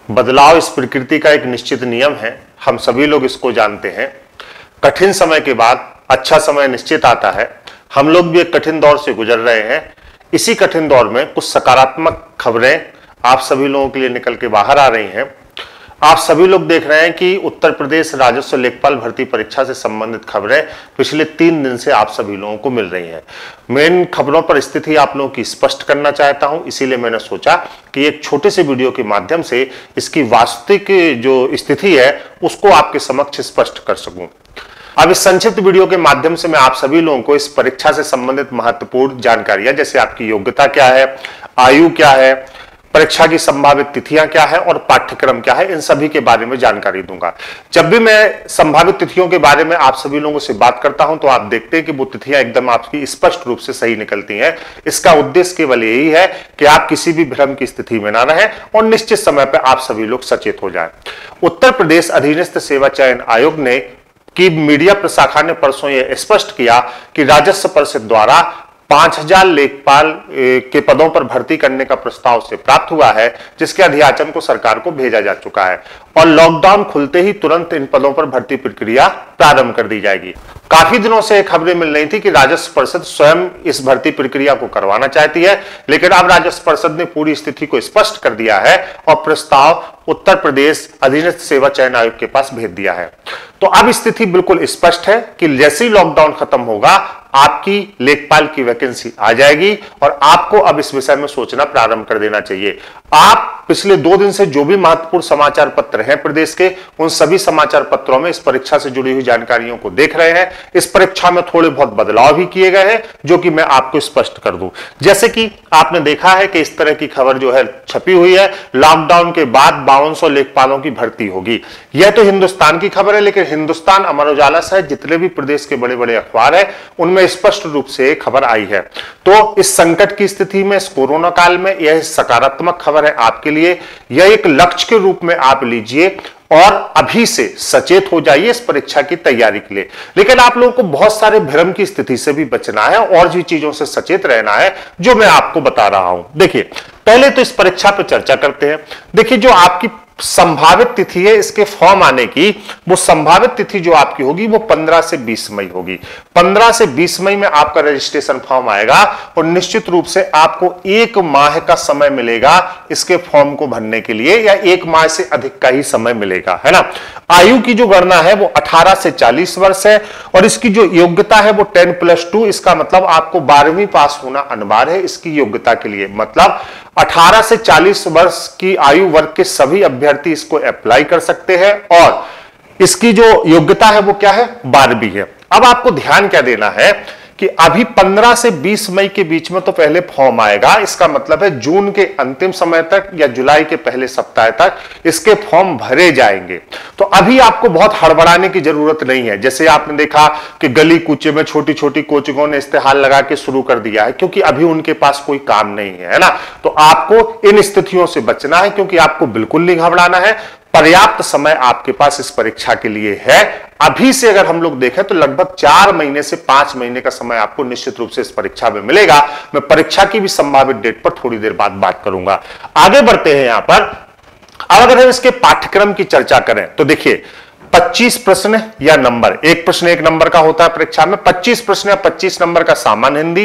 बदलाव इस प्रकृति का एक निश्चित नियम है, हम सभी लोग इसको जानते हैं। कठिन समय के बाद अच्छा समय निश्चित आता है। हम लोग भी एक कठिन दौर से गुजर रहे हैं। इसी कठिन दौर में कुछ सकारात्मक खबरें आप सभी लोगों के लिए निकल के बाहर आ रही हैं। आप सभी लोग देख रहे हैं कि उत्तर प्रदेश राजस्व लेखपाल भर्ती परीक्षा से संबंधित खबरें पिछले 3 दिन से आप सभी लोगों को मिल रही हैं। मैं इन खबरों पर स्थिति आप लोगों की स्पष्ट करना चाहता हूं, इसीलिए मैंने सोचा कि एक छोटे से वीडियो के माध्यम से इसकी वास्तविक जो स्थिति है उसको आपके समक्ष स्पष्ट कर सकूं। अब इस संक्षिप्त वीडियो के माध्यम से मैं आप सभी लोगों को इस परीक्षा से संबंधित महत्वपूर्ण जानकारियां, जैसे आपकी योग्यता क्या है, आयु क्या है, परीक्षा की संभावित तिथियां क्या है और पाठ्यक्रम क्या है, इन सभी के बारे में जानकारी दूंगा। जब भी मैं संभावित तिथियों के बारे में आप सभी लोगों से बात करता हूं तो आप देखते हैं कि वो तिथियां एकदम आपकी स्पष्ट रूप से सही निकलती हैं। इसका उद्देश्य केवल यही है कि आप किसी भी भ्रम की स्थिति में ना रहें और निश्चित समय पर आप सभी लोग सचेत हो जाएं। उत्तर प्रदेश अधीनस्थ सेवा चयन आयोग ने की मीडिया प्रशाखा ने परसों यह स्पष्ट किया कि राजस्व परिषद द्वारा 5000 लेखपाल के पदों पर भर्ती करने का प्रस्ताव से प्राप्त हुआ है, जिसके अध्याचन को सरकार को भेजा जा चुका है और लॉकडाउन खुलते ही तुरंत इन पदों पर भर्ती प्रक्रिया प्रारंभ कर दी जाएगी। काफी दिनों से खबरें मिल रही थी कि राजस्व परिषद स्वयं इस भर्ती प्रक्रिया को करवाना चाहती है, लेकिन अब राजस्व परिषद ने पूरी स्थिति को स्पष्ट कर दिया है और प्रस्ताव उत्तर प्रदेश अधीनस्थ सेवा चयन आयोग के पास भेज दिया है। तो अब स्थिति बिल्कुल स्पष्ट है कि जैसे ही लॉकडाउन खत्म होगा आपकी लेखपाल की वैकेंसी आ जाएगी और आपको अब इस विषय में सोचना प्रारंभ कर देना चाहिए। आप पिछले 2 दिन से जो भी महत्वपूर्ण समाचार पत्र हैं प्रदेश के, उन सभी समाचार पत्रों में इस परीक्षा से जुड़ी हुई जानकारियों को देख रहे हैं। इस परीक्षा में थोड़े बहुत बदलाव भी किए गए हैं जो कि मैं आपको स्पष्ट कर दूं। जैसे कि आपने देखा है कि इस तरह की खबर जो है छपी हुई है, लॉकडाउन के बाद 5200 लेखपालों की भर्ती होगी। यह तो हिंदुस्तान की खबर है, लेकिन हिंदुस्तान, अमर उजाला सहित जितने भी प्रदेश के बड़े बड़े अखबार है उनमें स्पष्ट रूप से खबर आई है। तो इस संकट की स्थिति में, इस कोरोना काल में, यह सकारात्मक खबर है आपके लिए। यह एक लक्ष्य के रूप में आप लीजिए और अभी से सचेत हो जाइए इस परीक्षा की तैयारी के लिए। लेकिन आप लोगों को बहुत सारे भ्रम की स्थिति से भी बचना है और भी चीजों से सचेत रहना है जो मैं आपको बता रहा हूं। देखिए, पहले तो इस परीक्षा पर चर्चा करते हैं। देखिए, जो आपकी संभावित तिथि है इसके फॉर्म आने की, वो संभावित तिथि जो आपकी होगी वो 15 से 20 मई होगी। 15 से 20 मई में आपका रजिस्ट्रेशन फॉर्म आएगा और निश्चित रूप से आपको 1 माह का समय मिलेगा इसके फॉर्म को भरने के लिए, या 1 माह से अधिक का ही समय मिलेगा, है ना। आयु की जो गणना है वो 18 से 40 वर्ष है और इसकी जो योग्यता है वो 10+2, इसका मतलब आपको 12वीं पास होना अनिवार्य है इसकी योग्यता के लिए। मतलब 18 से 40 वर्ष की आयु वर्ग के सभी अभ्यर्थी इसको अप्लाई कर सकते हैं और इसकी जो योग्यता है वो क्या है, 12वीं है। अब आपको ध्यान क्या देना है कि अभी 15 से 20 मई के बीच में तो पहले फॉर्म आएगा, इसका मतलब है जून के अंतिम समय तक या जुलाई के पहले सप्ताह तक इसके फॉर्म भरे जाएंगे। तो अभी आपको बहुत हड़बड़ाने की जरूरत नहीं है। जैसे आपने देखा कि गली कूचे में छोटी छोटी कोचिंगों ने इस्तेहार लगा के शुरू कर दिया है, क्योंकि अभी उनके पास कोई काम नहीं है ना। तो आपको इन स्थितियों से बचना है, क्योंकि आपको बिल्कुल नहीं घबराना है। पर्याप्त समय आपके पास इस परीक्षा के लिए है। अभी से अगर हम लोग देखें तो लगभग 4 महीने से 5 महीने का समय आपको निश्चित रूप से इस परीक्षा में मिलेगा। मैं परीक्षा की भी संभावित डेट पर थोड़ी देर बाद बात करूंगा। आगे बढ़ते हैं यहां पर। अब अगर हम इसके पाठ्यक्रम की चर्चा करें तो देखिए, 25 प्रश्न या नंबर, एक प्रश्न 1 नंबर का होता है परीक्षा में। 25 प्रश्न या 25 नंबर का सामान्य हिंदी,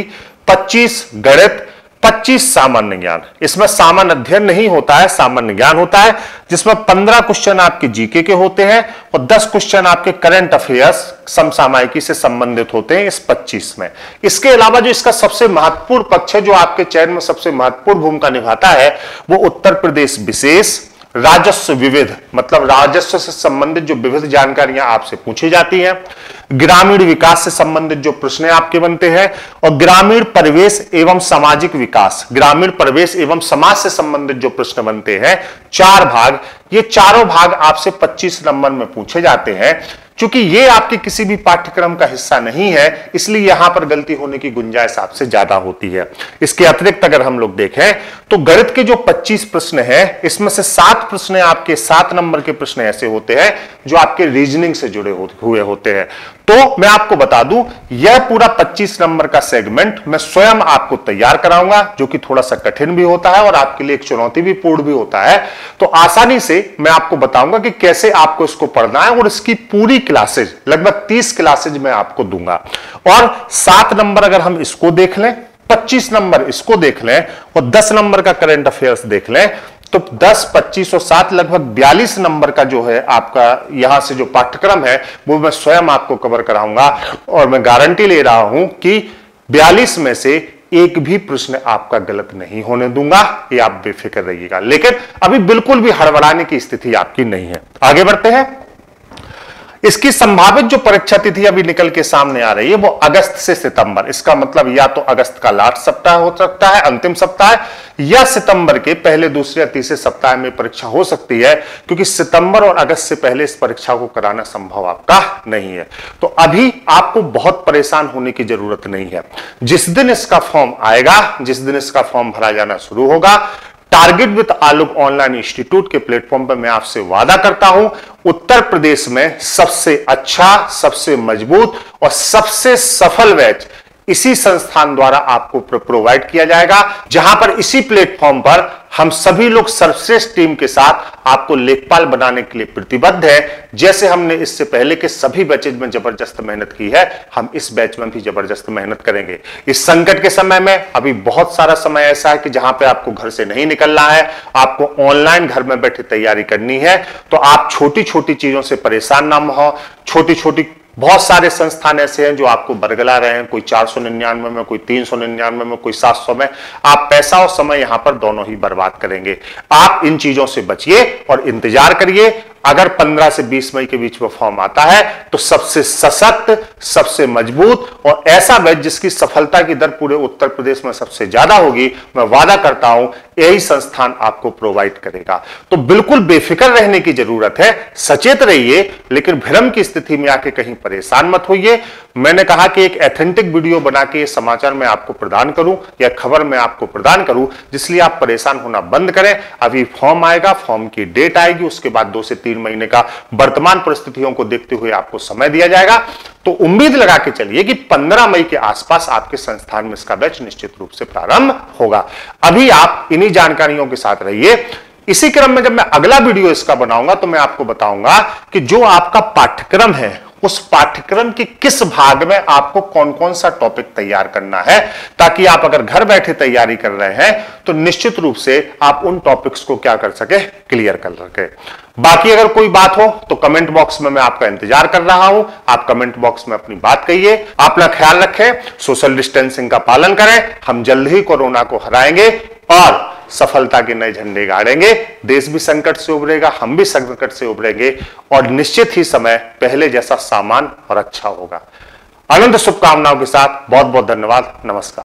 25 गणित, 25 सामान्य ज्ञान। इसमें सामान्य अध्ययन नहीं होता है, सामान्य ज्ञान होता है, जिसमें 15 क्वेश्चन आपके जीके के होते हैं और 10 क्वेश्चन आपके करंट अफेयर्स, समसामयिकी से संबंधित होते हैं इस 25 में। इसके अलावा जो इसका सबसे महत्वपूर्ण पक्ष है, जो आपके चयन में सबसे महत्वपूर्ण भूमिका निभाता है, वो उत्तर प्रदेश विशेष, राजस्व विविध, मतलब राजस्व से संबंधित जो विविध जानकारियां आपसे पूछी जाती हैं, ग्रामीण विकास से संबंधित जो प्रश्न आपके बनते हैं, और ग्रामीण परिवेश एवं सामाजिक विकास, ग्रामीण परिवेश एवं समाज से संबंधित जो प्रश्न बनते हैं, 4 भाग, ये चारों भाग आपसे 25 नंबर में पूछे जाते हैं। चूंकि ये आपके किसी भी पाठ्यक्रम का हिस्सा नहीं है, इसलिए यहां पर गलती होने की गुंजाइश आपसे ज्यादा होती है। इसके अतिरिक्त अगर हम लोग देखें तो गणित के जो 25 प्रश्न हैं, इसमें से 7 प्रश्न आपके 7 नंबर के प्रश्न ऐसे होते हैं जो आपके रीजनिंग से जुड़े हुए होते हैं। तो मैं आपको बता दूं, यह पूरा 25 नंबर का सेगमेंट मैं स्वयं आपको तैयार कराऊंगा, जो कि थोड़ा सा कठिन भी होता है और आपके लिए एक चुनौती भी पूर्ण भी होता है। तो आसानी से मैं आपको बताऊंगा कि कैसे आपको इसको पढ़ना है, और इसकी पूरी क्लासेज, लगभग 30 क्लासेज मैं आपको दूंगा। और 7 नंबर अगर हम इसको देख लें, 25 नंबर इसको देख लें और 10 नंबर का करंट अफेयर्स देख लें, तो 10, 25 और 7 लगभग 42 नंबर का जो है आपका यहां से जो पाठ्यक्रम है वो मैं स्वयं आपको कवर कराऊंगा। और मैं गारंटी ले रहा हूं कि 42 में से एक भी प्रश्न आपका गलत नहीं होने दूंगा, ये आप बेफिक्र रहिएगा। लेकिन अभी बिल्कुल भी हड़बड़ाने की स्थिति आपकी नहीं है। आगे बढ़ते हैं। इसकी संभावित जो परीक्षा तिथि अभी निकल के सामने आ रही है वो अगस्त से सितंबर। इसका मतलब या तो अगस्त का लास्ट सप्ताह हो सकता है, अंतिम सप्ताह, या सितंबर के पहले, दूसरे या तीसरे सप्ताह में परीक्षा हो सकती है, क्योंकि सितंबर और अगस्त से पहले इस परीक्षा को कराना संभव आपका नहीं है। तो अभी आपको बहुत परेशान होने की जरूरत नहीं है। जिस दिन इसका फॉर्म आएगा, जिस दिन इसका फॉर्म भरा जाना शुरू होगा, target with Alok online institute के प्लेटफॉर्म पर मैं आपसे वादा करता हूं, उत्तर प्रदेश में सबसे अच्छा, सबसे मजबूत और सबसे सफल बैच इसी संस्थान द्वारा आपको प्रोवाइड किया जाएगा, जहां पर इसी प्लेटफॉर्म पर हम सभी लोग सर्वश्रेष्ठ टीम के साथ आपको लेखपाल बनाने के लिए प्रतिबद्ध है। जैसे हमने इससे पहले के सभी बैचेज में जबरदस्त मेहनत की है, हम इस बैच में भी जबरदस्त मेहनत करेंगे। इस संकट के समय में अभी बहुत सारा समय ऐसा है कि जहां पे आपको घर से नहीं निकलना है, आपको ऑनलाइन घर में बैठे तैयारी करनी है। तो आप छोटी छोटी चीजों से परेशान ना हो। छोटी छोटी बहुत सारे संस्थान ऐसे हैं जो आपको बरगला रहे हैं, कोई 499 में, कोई 399 में, कोई 700 में। आप पैसा और समय यहां पर दोनों ही बर्बाद करेंगे। आप इन चीजों से बचिए और इंतजार करिए। अगर 15 से 20 मई के बीच में फॉर्म आता है तो सबसे सशक्त, सबसे मजबूत और ऐसा बैच जिसकी सफलता की दर पूरे उत्तर प्रदेश में सबसे ज्यादा होगी, मैं वादा करता हूं यही संस्थान आपको प्रोवाइड करेगा। तो बिल्कुल बेफिक्र रहने की जरूरत है, सचेत रहिए, लेकिन भ्रम की स्थिति में आके कहीं परेशान मत होइए। मैंने कहा कि एक एथेंटिक वीडियो बना के ये समाचार मैं आपको प्रदान करूं या खबर मैं आपको प्रदान करूं, जिसलिए आप परेशान होना बंद करें। अभी फॉर्म आएगा, फॉर्म की डेट आएगी, उसके बाद 2 से 3 महीने का वर्तमान परिस्थितियों को देखते हुए आपको समय दिया जाएगा। तो उम्मीद लगा के चलिए कि 15 मई के आसपास आपके संस्थान में इसका बैच निश्चित रूप से प्रारंभ होगा। अभी आप इन्हीं जानकारियों के साथ रहिए। इसी क्रम में जब मैं अगला वीडियो इसका बनाऊंगा तो मैं आपको बताऊंगा कि जो आपका पाठ्यक्रम है उस पाठ्यक्रम के किस भाग में आपको कौन कौन सा टॉपिक तैयार करना है, ताकि आप अगर घर बैठे तैयारी कर रहे हैं तो निश्चित रूप से आप उन टॉपिक्स को क्या कर सके, क्लियर कर सके। बाकी अगर कोई बात हो तो कमेंट बॉक्स में मैं आपका इंतजार कर रहा हूं। आप कमेंट बॉक्स में अपनी बात कहिए। अपना ख्याल रखें, सोशल डिस्टेंसिंग का पालन करें। हम जल्द ही कोरोना को हराएंगे और सफलता के नए झंडे गाड़ेंगे। देश भी संकट से उभरेगा, हम भी संकट से उभरेंगे और निश्चित ही समय पहले जैसा सामान और अच्छा होगा। अनंत शुभकामनाओं के साथ बहुत बहुत धन्यवाद। नमस्कार।